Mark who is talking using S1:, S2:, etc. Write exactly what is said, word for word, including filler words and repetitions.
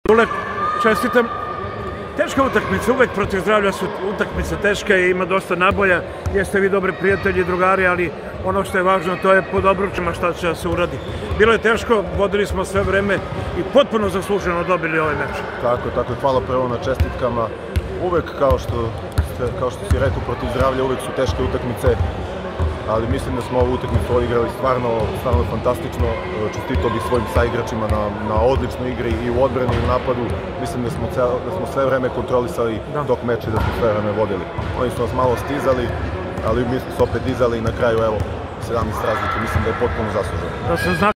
S1: Dule, čestitam. Teška utakmica, uvek protiv Zdravlja su utakmice teške i ima dosta naboja. Jeste vi dobri prijatelji i drugari, ali ono što je važno to je pod obručima šta će da se uradi. Bilo je teško, vodili smo sve vreme i potpuno zasluženo dobili ovaj meč.
S2: Tako, tako je, hvala prvo na čestitkama. Uvek, kao što, kao što si rekao, protiv Zdravlja uvek su teške utakmice, ali mislim da smo ovu utakmicu odigrali stvarno, stvarno fantastično. Čestitao bih svojim saigračima na, na odličnoj igri i u odbrani i u napadu. Mislim da smo, cel, da smo sve vreme kontrolisali da. Dok meče, da smo sve vreme vodili. Oni su nas malo stizali, ali mi smo se opet dizali i na kraju, evo, sedamnaest razlike. Mislim da je potpuno zasluženo.
S1: Da se zna